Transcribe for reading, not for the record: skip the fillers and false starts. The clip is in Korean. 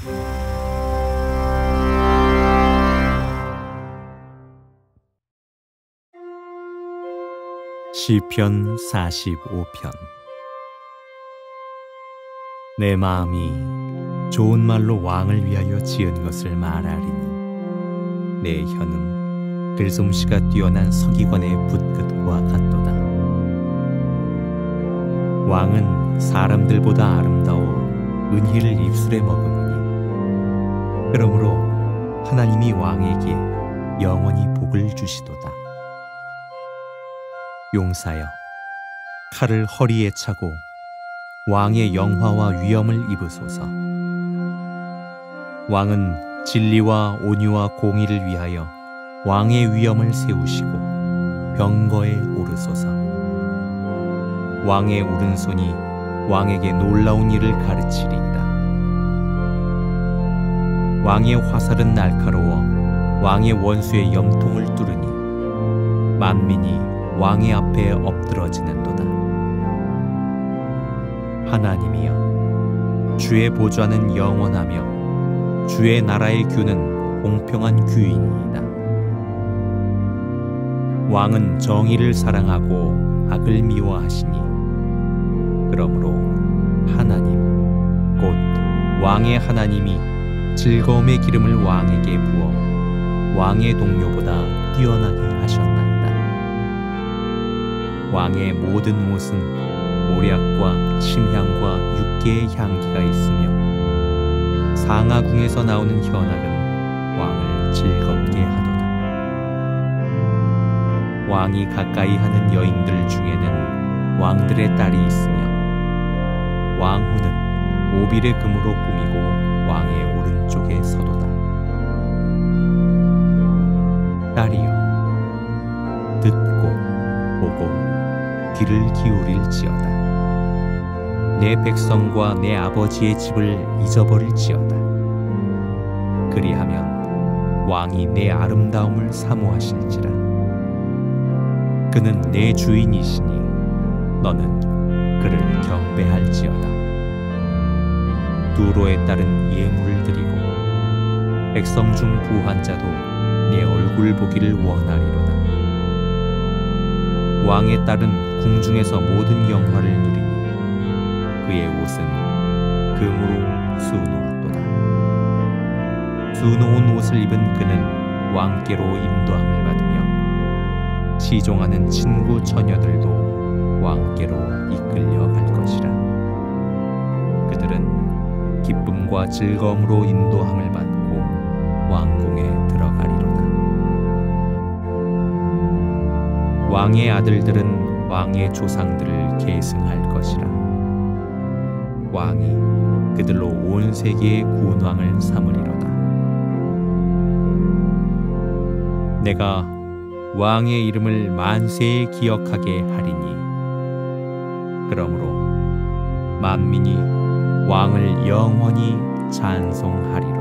시편 45편. 내 마음이 좋은 말로 왕을 위하여 지은 것을 말하리니 내 혀는 글솜씨가 뛰어난 서기관의 붓끝과 같도다. 왕은 사람들보다 아름다워 은희를 입술에 머금으니 그러므로 하나님이 왕에게 영원히 복을 주시도다. 용사여, 칼을 허리에 차고 왕의 영화와 위엄을 입으소서. 왕은 진리와 온유와 공의를 위하여 왕의 위엄을 세우시고 병거에 오르소서. 왕의 오른손이 왕에게 놀라운 일을 가르치리이다. 왕의 화살은 날카로워 왕의 원수의 염통을 뚫으니 만민이 왕의 앞에 엎드러지는도다. 하나님이여, 주의 보좌는 영원하며 주의 나라의 규는 공평한 규이니이다. 왕은 정의를 사랑하고 악을 미워하시니 그러므로 하나님 곧 왕의 하나님이 즐거움의 기름을 왕에게 부어 왕의 동료보다 뛰어나게 하셨나이다. 왕의 모든 옷은 모략과 침향과 육개의 향기가 있으며 상하궁에서 나오는 현악은 왕을 즐겁게 하도다. 왕이 가까이 하는 여인들 중에는 왕들의 딸이 있으며 왕후는 오빌의 금으로 꾸미고 왕의 오른쪽에 서도다. 딸이여, 듣고 보고 귀를 기울일지어다. 내 백성과 내 아버지의 집을 잊어버릴지어다. 그리하면 왕이 내 아름다움을 사모하실지라. 그는 내 주인이시니 너는 그를 경배할지어다. 두로에 따른 예물을 드리고 백성 중 부한 자도 내 얼굴 보기를 원하리로다. 왕의 딸은 궁중에서 모든 영화를 누리니 그의 옷은 금으로 수놓았도다. 수놓은 옷을 입은 그는 왕께로 인도함을 받으며 시종하는 친구 처녀들도 왕께로 이끌려 갈 것이라. 그들은 기쁨과 즐거움으로 인도함을 받고 왕궁에 들어가리로다. 왕의 아들들은 왕의 조상들을 계승할 것이라. 왕이 그들로 온 세계의 군왕을 삼으리로다. 내가 왕의 이름을 만세에 기억하게 하리니 그러므로 만민이 왕을 영원히 찬송하리로다.